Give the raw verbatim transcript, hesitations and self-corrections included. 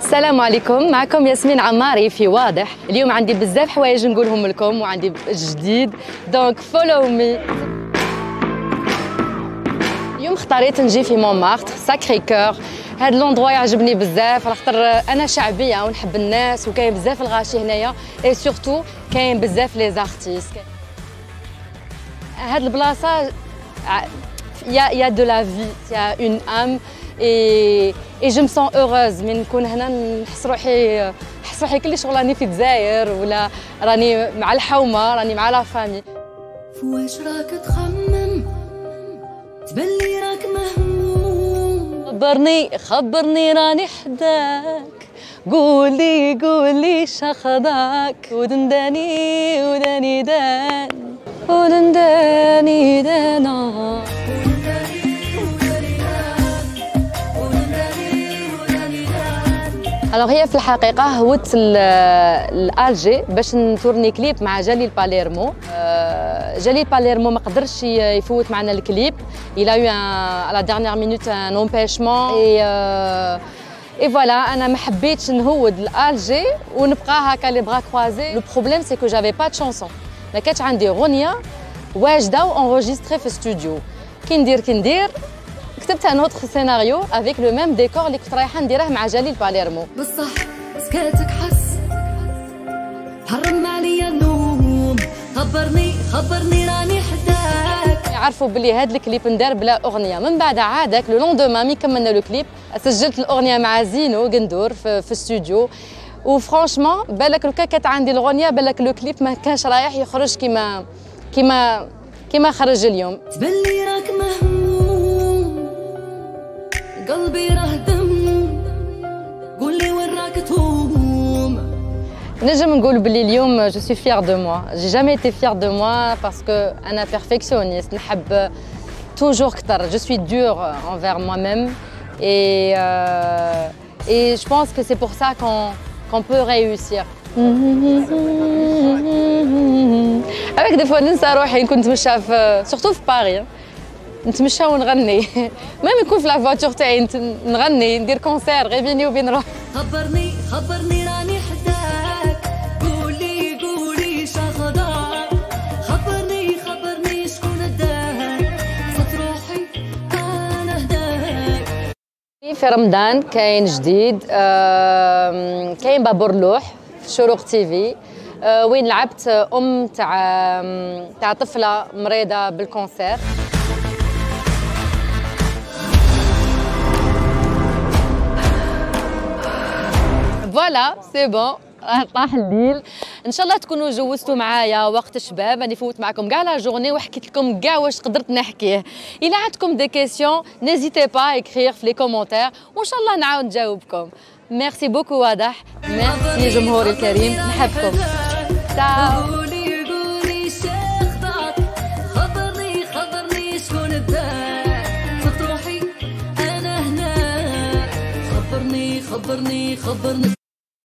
السلام عليكم، معكم ياسمين عماري في واضح. اليوم عندي بزاف حوايج نقولهم لكم وعندي جديد، دونك فولو مي. اليوم اختاريت نجي في مونمارتر ساكري كور. هاد لوندروا يعجبني بزاف على خاطر انا شعبيه ونحب الناس وكاين بزاف الغاشي هنايا، اي سورتو كاين بزاف لي زارتيست. هاد البلاصه يا يا دو لا في، يا اون ام اي اي جو مي سون اوروز من نكون هنا. نحس روحي نحس روحي كل شغل راني في الجزائر ولا راني مع الحومه، راني مع لا فامي. فواش راك تخمم تبلي راك مهموم؟ خبرني خبرني راني حداك، قولي قولي شخداك، ودنداني وداني دان ودنداني دانا. alors هي في الحقيقه هوت الالجي باش نتورني كليب مع جليل باليرمو. جليل باليرمو ما قدرش يفوت معنا الكليب، il a eu un à la dernière minute un empêchement et et voilà انا ما حبيتش نهود الالجي ونبقى هكا لي بغا كروازي. لو بروبليم سي كو جافي با دو شانسون، ما كانتش عندي غنيه واجده وانغوجيستري في استوديو. كي ندير كي ندير كتبت ان اوتر سيناريو افيك لو ميم ديكور اللي كنت رايحه نديره مع جليل باليرمو. بصح سكاتك حس حرم عليا النوم، خبرني خبرني راني حداك. يعرفوا بلي هاد الكليب ندار بلا اغنيه. من بعد عادك لو لوندوما مي كملنا لو كليب سجلت الاغنيه مع زينو قندور في, في استوديو، وفرانشمون بالك لو كانت عندي الاغنيه بالك لو كليب ما كانش رايح يخرج كيما كيما كيما خرج اليوم. تبلي راك مهموم قلبي راه دم، قولي وين راك تهوم. نجم نقول بلي اليوم جو سوي فيير دو موا، جي جامي ايتي فيير دو موا باسكو انا بيرفكسيونيست، نحب توجور كتر، جو سوي دور انفير موا ميم اي اي جو بونس كو سي بور سا كون كون بو ريوسير. هاك دي فوا ننسى روحي نكون نتمشى في سورتو في باري، نتمشى ونغني ميم يكون في لا فواتور تاعي نغني ندير كونسير غير بيني وبين روحي. خبرني خبرني راني حداك، قولي قولي شاخداك، خبرني خبرني شكون اداك، صوت روحي انا هداك. في رمضان كاين جديد، كاين بابور لوح في شروق تيفي وين لعبت ام تاع تاع طفله مريضه بالكونسير. فوالا سي بون طاح الليل. ان شاء الله تكونوا جوزتوا معايا وقت الشباب، راني فوت معكم كاع لا جورني وحكيت لكم كاع واش قدرت نحكيه. الا عندكم دي كيسيون نيزيتي با اكريغ في لي كومونتير وان شاء الله نعاود نجاوبكم. ميرسي بوكو واضح، ميرسي جمهوري الكريم، نحبكم. تاو. قولي قولي شاخداك، خبرني خبرني شكون اداك، صوت روحي انا هناك، خبرني خبرني خبرني.